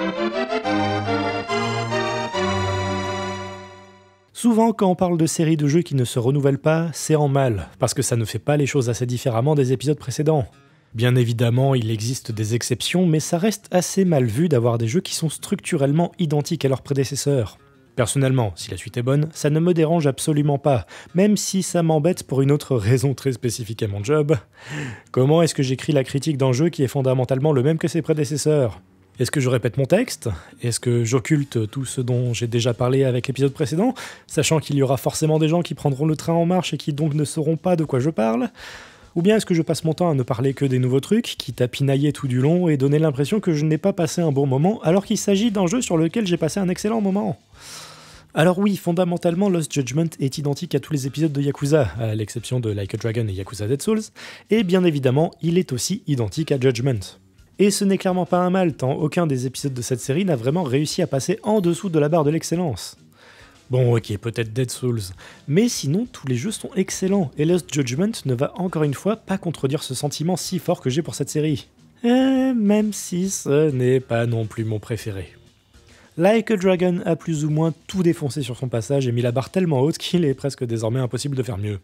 Souvent, quand on parle de séries de jeux qui ne se renouvellent pas, c'est en mal, parce que ça ne fait pas les choses assez différemment des épisodes précédents. Bien évidemment, il existe des exceptions, mais ça reste assez mal vu d'avoir des jeux qui sont structurellement identiques à leurs prédécesseurs. Personnellement, si la suite est bonne, ça ne me dérange absolument pas, même si ça m'embête pour une autre raison très spécifique à mon job. Comment est-ce que j'écris la critique d'un jeu qui est fondamentalement le même que ses prédécesseurs ? Est-ce que je répète mon texte ? Est-ce que j'occulte tout ce dont j'ai déjà parlé avec l'épisode précédent, sachant qu'il y aura forcément des gens qui prendront le train en marche et qui donc ne sauront pas de quoi je parle ? Ou bien est-ce que je passe mon temps à ne parler que des nouveaux trucs, quitte à pinailler tout du long et donner l'impression que je n'ai pas passé un bon moment, alors qu'il s'agit d'un jeu sur lequel j'ai passé un excellent moment ? Alors oui, fondamentalement, Lost Judgment est identique à tous les épisodes de Yakuza, à l'exception de Like a Dragon et Yakuza Dead Souls, et bien évidemment, il est aussi identique à Judgment. Et ce n'est clairement pas un mal, tant aucun des épisodes de cette série n'a vraiment réussi à passer en dessous de la barre de l'excellence. Bon ok, peut-être Dead Souls, mais sinon tous les jeux sont excellents, et Lost Judgment ne va encore une fois pas contredire ce sentiment si fort que j'ai pour cette série. Même si ce n'est pas non plus mon préféré. Like a Dragon a plus ou moins tout défoncé sur son passage et mis la barre tellement haute qu'il est presque désormais impossible de faire mieux.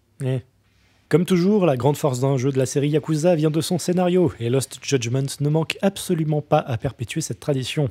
Comme toujours, la grande force d'un jeu de la série Yakuza vient de son scénario, et Lost Judgment ne manque absolument pas à perpétuer cette tradition.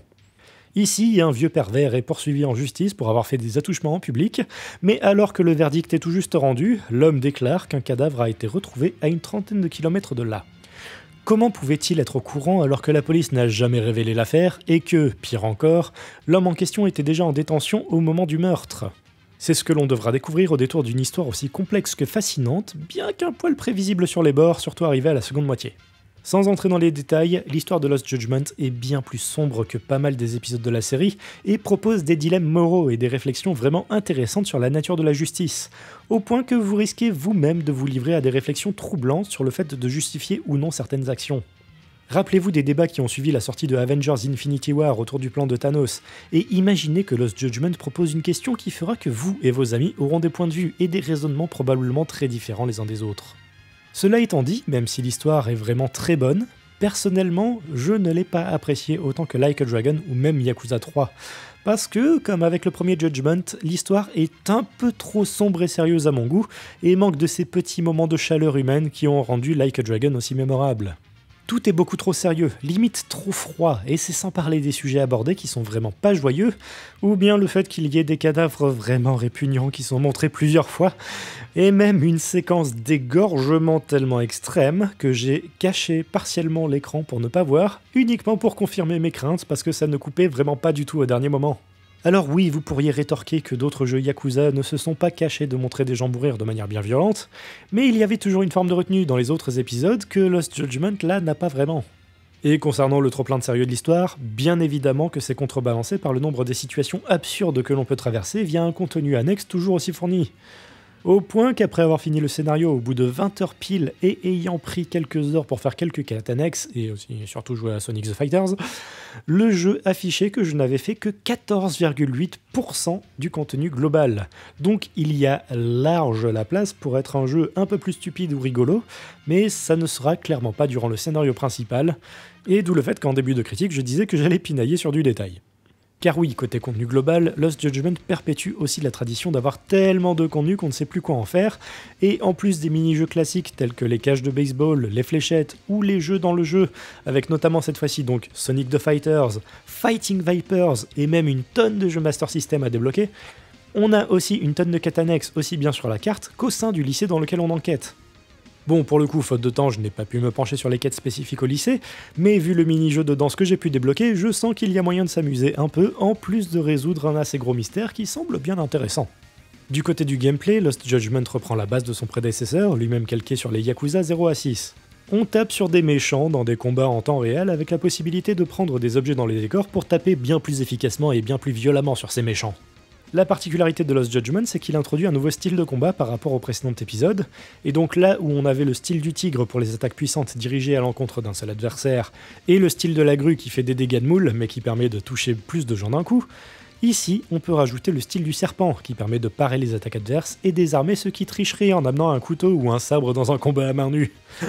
Ici, un vieux pervers est poursuivi en justice pour avoir fait des attouchements en public, mais alors que le verdict est tout juste rendu, l'homme déclare qu'un cadavre a été retrouvé à une trentaine de kilomètres de là. Comment pouvait-il être au courant alors que la police n'a jamais révélé l'affaire et que, pire encore, l'homme en question était déjà en détention au moment du meurtre ? C'est ce que l'on devra découvrir au détour d'une histoire aussi complexe que fascinante, bien qu'un poil prévisible sur les bords, surtout arrivé à la seconde moitié. Sans entrer dans les détails, l'histoire de Lost Judgment est bien plus sombre que pas mal des épisodes de la série et propose des dilemmes moraux et des réflexions vraiment intéressantes sur la nature de la justice, au point que vous risquez vous-même de vous livrer à des réflexions troublantes sur le fait de justifier ou non certaines actions. Rappelez-vous des débats qui ont suivi la sortie de Avengers Infinity War autour du plan de Thanos, et imaginez que Lost Judgment propose une question qui fera que vous et vos amis auront des points de vue et des raisonnements probablement très différents les uns des autres. Cela étant dit, même si l'histoire est vraiment très bonne, personnellement, je ne l'ai pas appréciée autant que Like a Dragon ou même Yakuza 3, parce que, comme avec le premier Judgment, l'histoire est un peu trop sombre et sérieuse à mon goût, et manque de ces petits moments de chaleur humaine qui ont rendu Like a Dragon aussi mémorable. Tout est beaucoup trop sérieux, limite trop froid, et c'est sans parler des sujets abordés qui sont vraiment pas joyeux, ou bien le fait qu'il y ait des cadavres vraiment répugnants qui sont montrés plusieurs fois, et même une séquence d'égorgement tellement extrême que j'ai caché partiellement l'écran pour ne pas voir, uniquement pour confirmer mes craintes parce que ça ne coupait vraiment pas du tout au dernier moment. Alors oui, vous pourriez rétorquer que d'autres jeux Yakuza ne se sont pas cachés de montrer des gens mourir de manière bien violente, mais il y avait toujours une forme de retenue dans les autres épisodes que Lost Judgment là n'a pas vraiment. Et concernant le trop-plein de sérieux de l'histoire, bien évidemment que c'est contrebalancé par le nombre des situations absurdes que l'on peut traverser via un contenu annexe toujours aussi fourni. Au point qu'après avoir fini le scénario au bout de 20 heures pile et ayant pris quelques heures pour faire quelques quêtes annexes, et aussi surtout jouer à Sonic the Fighters, le jeu affichait que je n'avais fait que 14,8% du contenu global. Donc il y a large la place pour être un jeu un peu plus stupide ou rigolo, mais ça ne sera clairement pas durant le scénario principal, et d'où le fait qu'en début de critique je disais que j'allais pinailler sur du détail. Car oui, côté contenu global, Lost Judgment perpétue aussi la tradition d'avoir tellement de contenu qu'on ne sait plus quoi en faire, et en plus des mini-jeux classiques tels que les cages de baseball, les fléchettes ou les jeux dans le jeu, avec notamment cette fois-ci donc Sonic the Fighters, Fighting Vipers et même une tonne de jeux Master System à débloquer, on a aussi une tonne de quêtes annexes aussi bien sur la carte qu'au sein du lycée dans lequel on enquête. Bon, pour le coup, faute de temps, je n'ai pas pu me pencher sur les quêtes spécifiques au lycée, mais vu le mini-jeu de danse que j'ai pu débloquer, je sens qu'il y a moyen de s'amuser un peu, en plus de résoudre un assez gros mystère qui semble bien intéressant. Du côté du gameplay, Lost Judgment reprend la base de son prédécesseur, lui-même calqué sur les Yakuza 0 à 6. On tape sur des méchants dans des combats en temps réel avec la possibilité de prendre des objets dans les décors pour taper bien plus efficacement et bien plus violemment sur ces méchants. La particularité de Lost Judgment, c'est qu'il introduit un nouveau style de combat par rapport au précédent épisode, et donc là où on avait le style du tigre pour les attaques puissantes dirigées à l'encontre d'un seul adversaire, et le style de la grue qui fait des dégâts de moule mais qui permet de toucher plus de gens d'un coup, Ici, on peut rajouter le style du serpent, qui permet de parer les attaques adverses et désarmer ceux qui tricheraient en amenant un couteau ou un sabre dans un combat à main nue.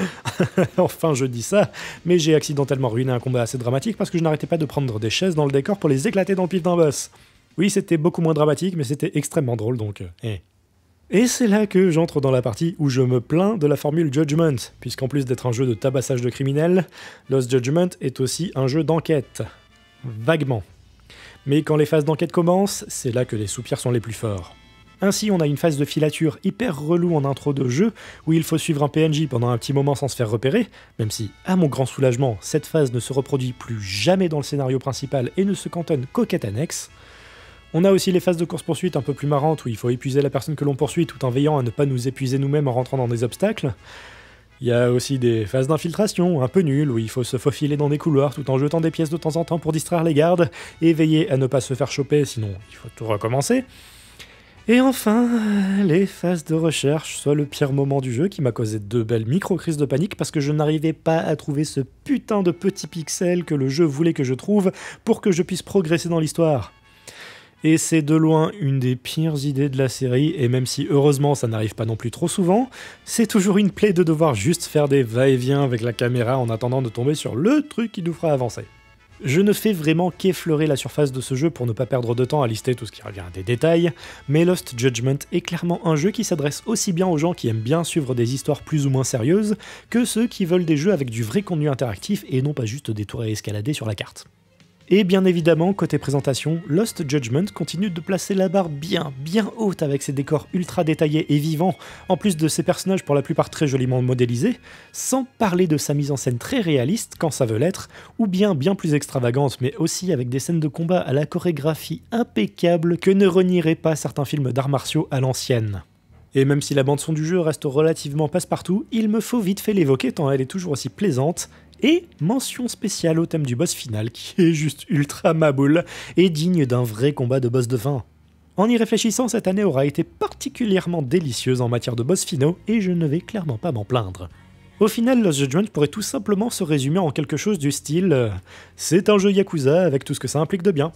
Enfin, je dis ça, mais j'ai accidentellement ruiné un combat assez dramatique parce que je n'arrêtais pas de prendre des chaises dans le décor pour les éclater dans le pif d'un boss. Oui, c'était beaucoup moins dramatique, mais c'était extrêmement drôle, donc... Et c'est là que j'entre dans la partie où je me plains de la formule Judgment, puisqu'en plus d'être un jeu de tabassage de criminels, Lost Judgment est aussi un jeu d'enquête. Vaguement. Mais quand les phases d'enquête commencent, c'est là que les soupirs sont les plus forts. Ainsi, on a une phase de filature hyper relou en intro de jeu, où il faut suivre un PNJ pendant un petit moment sans se faire repérer, même si, à mon grand soulagement, cette phase ne se reproduit plus jamais dans le scénario principal et ne se cantonne qu'aux quêtes annexes. On a aussi les phases de course-poursuite un peu plus marrantes, où il faut épuiser la personne que l'on poursuit tout en veillant à ne pas nous épuiser nous-mêmes en rentrant dans des obstacles. Il y a aussi des phases d'infiltration un peu nulles, où il faut se faufiler dans des couloirs tout en jetant des pièces de temps en temps pour distraire les gardes, et veiller à ne pas se faire choper, sinon il faut tout recommencer. Et enfin, les phases de recherche, soit le pire moment du jeu qui m'a causé de belles micro-crises de panique parce que je n'arrivais pas à trouver ce putain de petit pixel que le jeu voulait que je trouve pour que je puisse progresser dans l'histoire. Et c'est de loin une des pires idées de la série, et même si heureusement ça n'arrive pas non plus trop souvent, c'est toujours une plaie de devoir juste faire des va-et-vient avec la caméra en attendant de tomber sur le truc qui nous fera avancer. Je ne fais vraiment qu'effleurer la surface de ce jeu pour ne pas perdre de temps à lister tout ce qui revient à des détails, mais Lost Judgment est clairement un jeu qui s'adresse aussi bien aux gens qui aiment bien suivre des histoires plus ou moins sérieuses que ceux qui veulent des jeux avec du vrai contenu interactif et non pas juste des tours à escalader sur la carte. Et bien évidemment, côté présentation, Lost Judgment continue de placer la barre bien haute avec ses décors ultra détaillés et vivants, en plus de ses personnages pour la plupart très joliment modélisés, sans parler de sa mise en scène très réaliste quand ça veut l'être, ou bien plus extravagante, mais aussi avec des scènes de combat à la chorégraphie impeccable que ne renieraient pas certains films d'arts martiaux à l'ancienne. Et même si la bande-son du jeu reste relativement passe-partout, il me faut vite fait l'évoquer tant elle est toujours aussi plaisante. Et mention spéciale au thème du boss final qui est juste ultra maboule et digne d'un vrai combat de boss de fin. En y réfléchissant, cette année aura été particulièrement délicieuse en matière de boss finaux et je ne vais clairement pas m'en plaindre. Au final, Lost Judgment pourrait tout simplement se résumer en quelque chose du style c'est un jeu Yakuza avec tout ce que ça implique de bien.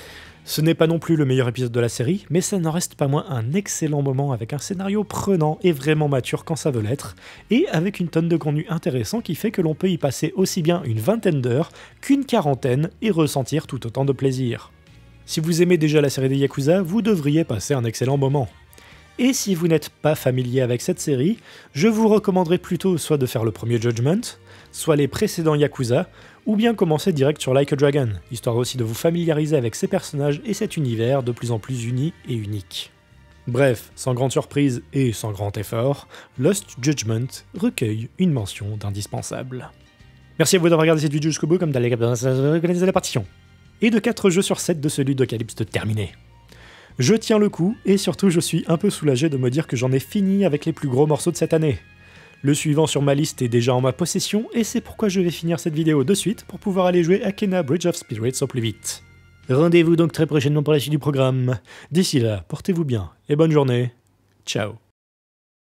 Ce n'est pas non plus le meilleur épisode de la série, mais ça n'en reste pas moins un excellent moment avec un scénario prenant et vraiment mature quand ça veut l'être, et avec une tonne de contenu intéressant qui fait que l'on peut y passer aussi bien une vingtaine d'heures qu'une quarantaine et ressentir tout autant de plaisir. Si vous aimez déjà la série des Yakuza, vous devriez passer un excellent moment. Et si vous n'êtes pas familier avec cette série, je vous recommanderais plutôt soit de faire le premier Judgment, soit les précédents Yakuza, ou bien commencer direct sur Like a Dragon, histoire aussi de vous familiariser avec ces personnages et cet univers de plus en plus uni et unique. Bref, sans grande surprise et sans grand effort, Lost Judgment recueille une mention d'indispensable. Merci à vous d'avoir regardé cette vidéo jusqu'au bout, comme d'aller organiser la partition. Et de 4 jeux sur 7 de ce Ludocalypse terminé. Je tiens le coup, et surtout je suis un peu soulagé de me dire que j'en ai fini avec les plus gros morceaux de cette année. Le suivant sur ma liste est déjà en ma possession, et c'est pourquoi je vais finir cette vidéo de suite pour pouvoir aller jouer à Kena Bridge of Spirits au plus vite. Rendez-vous donc très prochainement pour la suite du programme. D'ici là, portez-vous bien, et bonne journée. Ciao.